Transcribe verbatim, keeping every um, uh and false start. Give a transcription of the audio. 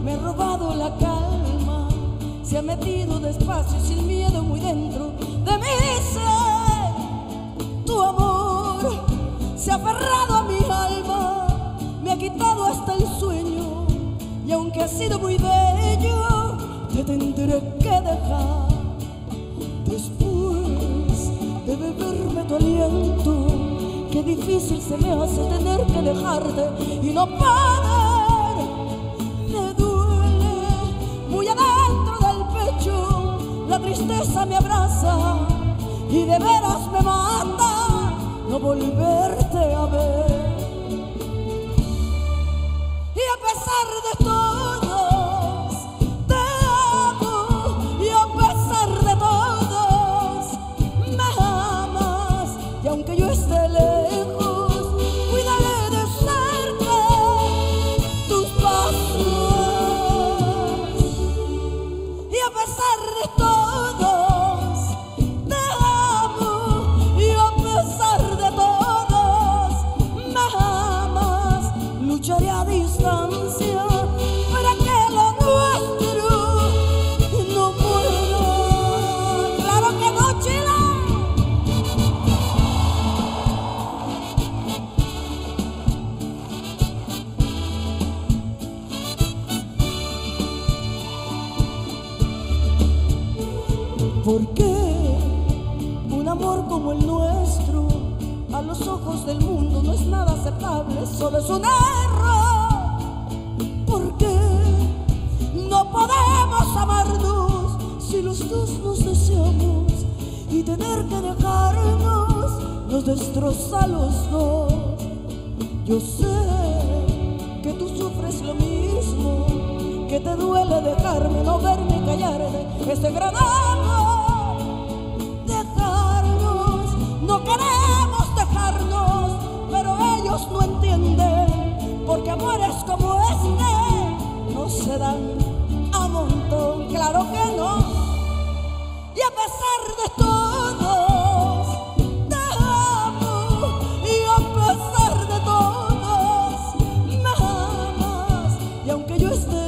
me ha robado la calma, se ha metido despacio y sin miedo muy dentro de mi ser. Tu amor se ha aferrado a mi alma, me ha quitado hasta el sueño, y aunque ha sido muy bello, te tendré que dejar. Después de beberme tu aliento, qué difícil se me hace tener que dejarte y no poder. Me duele muy adentro del pecho, la tristeza me abraza y de veras me mata no volverte a ver. Y a pesar de todos te amo, y a pesar de todos me amas, y aunque yo esté lejos cuidaré de cerca tus pasos. Y a pesar de todos te amo, y a pesar de todos me amas, lucharé a distancia para que lo nuestro no muera. ¡Claro que no, Chile! ¿Por qué un amor como el nuestro a los ojos del mundo no es nada aceptable, solo es un error? ¿Por qué no podemos amarnos si los dos nos deseamos, y tener que dejarnos nos destroza a los dos? Yo sé que tú sufres lo mismo, que te duele dejarme, no verme y callarte este gran amor. Dejarnos, no queremos dejarnos, pero ellos no entienden, porque amores como este no se dan a montón, claro que no. Y a pesar de todos te amo, y a pesar de todos me amas, y aunque yo esté